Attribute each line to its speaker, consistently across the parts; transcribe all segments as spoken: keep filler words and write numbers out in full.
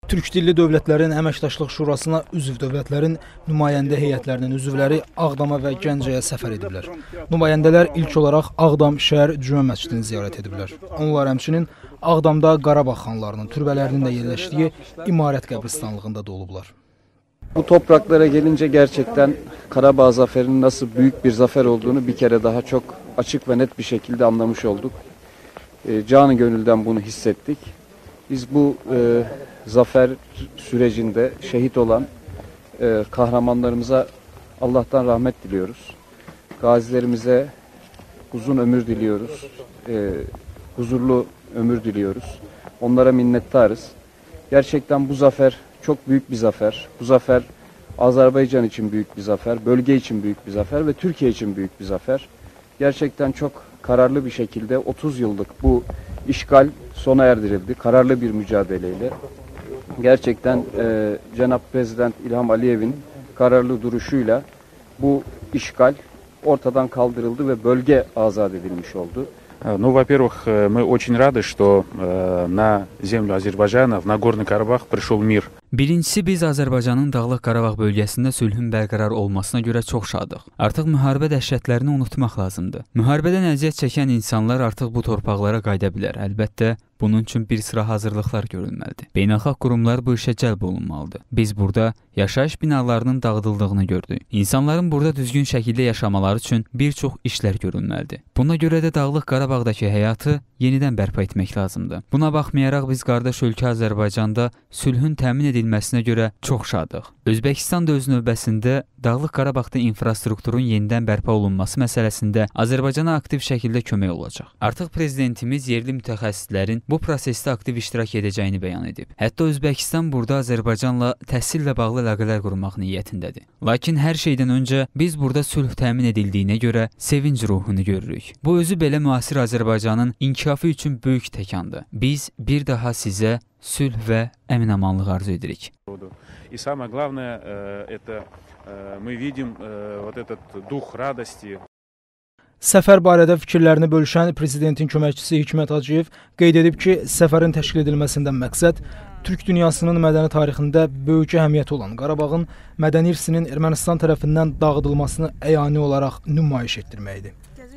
Speaker 1: Türk dilli dövlətlərin əməkdaşlıq şurasına üzv dövlətlərin nümayəndə heyətlərinin üzvləri Ağdama və Gəncəyə səfər ediblər. Nümayəndələr ilk olaraq Ağdam şəhər Cümə məscidini ziyarət ediblər. Onlar həmçinin Ağdamda Qarabağ xanlarının türbələrinin də yerləşdiyi İmarət qəbristanlığında da olublar.
Speaker 2: Bu topraklara gelince gerçekten Karabağ zaferinin nasıl büyük bir zafer olduğunu bir kere daha çok açık ve net bir şekilde anlamış olduk. E, canı gönülden bunu hissettik. Biz bu e, zafer sürecinde şehit olan e, kahramanlarımıza Allah'tan rahmet diliyoruz. Gazilerimize uzun ömür diliyoruz. E, huzurlu ömür diliyoruz. Onlara minnettarız. Gerçekten bu zafer çok büyük bir zafer. Bu zafer Azerbaycan için büyük bir zafer, bölge için büyük bir zafer ve Türkiye için büyük bir zafer. Gerçekten çok kararlı bir şekilde otuz yıllık bu işgal sona erdirildi. Kararlı bir mücadeleyle. Gerçekten e, Cenab-ı Prezident İlham Aliyev'in kararlı duruşuyla bu işgal ortadan kaldırıldı ve bölge azat edilmiş oldu.
Speaker 3: Ну, во-первых, мы очень рады, что э, на землю Азербайджана, в Нагорный Карабах пришел мир.
Speaker 4: Birincisi, biz Azərbaycanın Dağlıq Qarabağ bölgəsində sülhün bərqərar olmasına görə çox şadıq. Artıq müharibə dəhşətlərini unutmaq lazımdır. Müharibədən əziyyət çəkən insanlar artıq bu torpaqlara qayıda bilər. Əlbəttə, bunun üçün bir sıra hazırlıqlar görülməlidir. Beynəlxalq qurumlar bu işə cəlb olunmalıdır. Biz burada yaşayış binalarının dağıdıldığını gördük. İnsanların burada düzgün şəkildə yaşamaları üçün bir çox işlər görülməlidir. Buna görə də Dağlıq Qarabağdakı həyatı yenidən bərpa etmək lazımdır. Buna baxmayaraq biz qardaş ölkə Azərbaycanda sülhün təmin edilməsinə görə çox şadıq. Özbəkistan da öz növbəsində Dağlıq Qarabağda infrastrukturun yenidən bərpa olunması məsələsində Azərbaycana aktiv şəkildə kömək olacaq. Artıq prezidentimiz yerli mütəxəssislərin bu prosesdə aktiv iştirak edəcəyini bəyan edib. Hətta Özbəkistan burada Azərbaycanla təhsillə bağlı əlaqələr qurmaq niyyətindədir. Lakin hər şeydən öncə biz burada sülh təmin edildiyinə görə sevinc ruhunu görürük. Bu özü belə müasir Azərbaycanın inkişafı üçün böyük təkandır. Biz bir daha sizə sülh və əmin-amanlıq arzu edirik.
Speaker 3: И самое главное, это мы видим вот этот дух радости.
Speaker 1: Səfər barədə fikirlərini bölüşən prezidentin köməkçisi Hikmət Hacıyev qeyd edib ki, səfərin təşkil edilməsindən məqsəd Türk dünyasının mədəni tarixində böyük əhəmiyyəti olan Qarabağın mədəni irsinin Ermənistan tərəfindən dağıdılmasını əyani olaraq nümayiş etdirməkdir.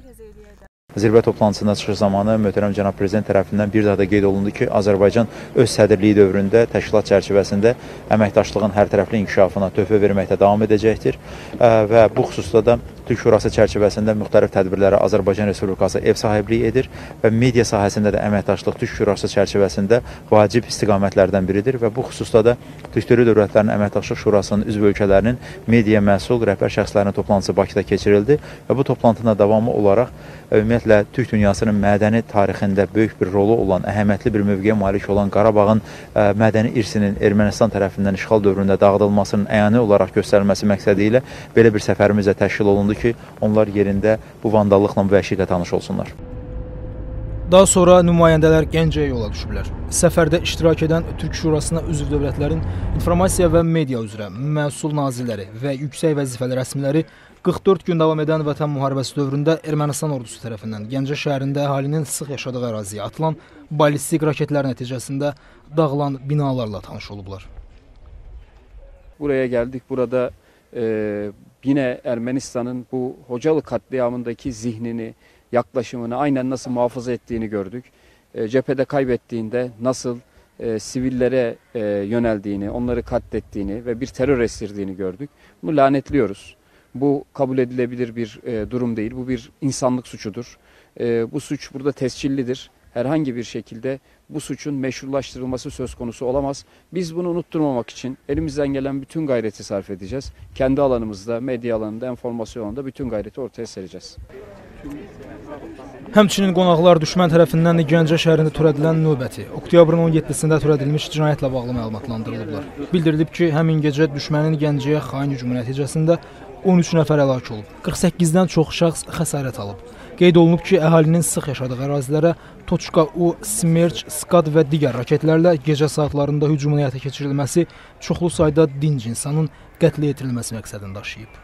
Speaker 5: Zirvə toplantısına çıxış zamanı möhtərəm cənab prezident tərəfindən bir daha da qeyd olundu ki, Azərbaycan öz sədrliyi dövründə təşkilat çərçivəsində əməkdaşlığın hərtərəfli inkişafına töhfə verməkdə davam edəcəkdir və bu xüsusda da Türk Şurası çərçivəsində müxtəlif tədbirlərə Azərbaycan Respublikası ev sahibliyi edir və media sahəsində də əməkdaşlıq Türk Şurası çərçivəsində vacib istiqamətlərdən biridir və bu xüsusda da Türk Dövlət Dövlətlərinin Əməkdaşlıq Şurasının üzv ölkələrinin media məsul rəhbər şəxslərinin toplantısı Bakıda keçirildi və bu toplantının davamı olaraq ümumiyyətlə Türk dünyasının mədəni tarixində böyük bir rolu olan, əhəmiyyətli bir mövqeyə malik olan Qarabağın ə, mədəni irsinin Ermənistan tərəfindən işğal dövründə dağıdılmasının əyani olaraq göstərilməsi məqsədi ilə belə bir səfərimiz də təşkil olundu ki, onlar yerində bu vandallıqla və vəhşi ilə tanış olsunlar.
Speaker 1: Daha sonra nümayəndələr Gəncəyə yola düşüblər. Səfərdə iştirak edən Türk Şurasına üzv dövlətlərin informasiya və media üzrə məsul nazirləri və yüksək vəzifəli rəsmiləri qırx dörd gün davam edən Vətən müharibəsi dövründə Ermənistan ordusu tərəfindən Gəncə şəhərində əhalinin sıx yaşadığı əraziyə atılan ballistik raketlər nəticəsində dağılan binalarla tanış olublar.
Speaker 2: Buraya geldik. Burada e, yine Ermenistan'ın bu Hocalı katliamındaki zihnini, yaklaşımını aynen nasıl muhafaza ettiğini gördük. E, cephede kaybettiğinde nasıl e, sivillere e, yöneldiğini, onları katlettiğini ve bir terör estirdiğini gördük. Bunu lanetliyoruz. Bu kabul edilebilir bir e, durum değil. Bu bir insanlık suçudur. E, bu suç burada tescillidir. Herhangi bir şekilde bu suçun meşrulaştırılması söz konusu olamaz. Biz bunu unutturmamak için elimizden gelen bütün gayreti sarf edeceğiz. Kendi alanımızda, medya alanında, enformasyon alanında bütün gayreti ortaya sereceğiz.
Speaker 1: Həmçinin qonaqlar düşmən tərəfindən Gəncə şəhərində törədilən növbəti, oktyabrın on yeddisində törədilmiş cinayətlə bağlı məlumatlandırılıblar. Bildirilib ki, həmin gecə düşmənin Gəncəyə xain hücumu nəticəsində on üç nəfər həlak olub, qırx səkkizdən çox şəxs xəsarət alıb. Qeyd olunub ki, əhalinin sıx yaşadığı ərazilərə Toçka U, Smerç, Skad və digər raketlərlə gecə saatlarında hücumun həyata keçirilməsi çoxlu sayda dinc insanın qətlə yetirilməsi məqsədini daşıyıb.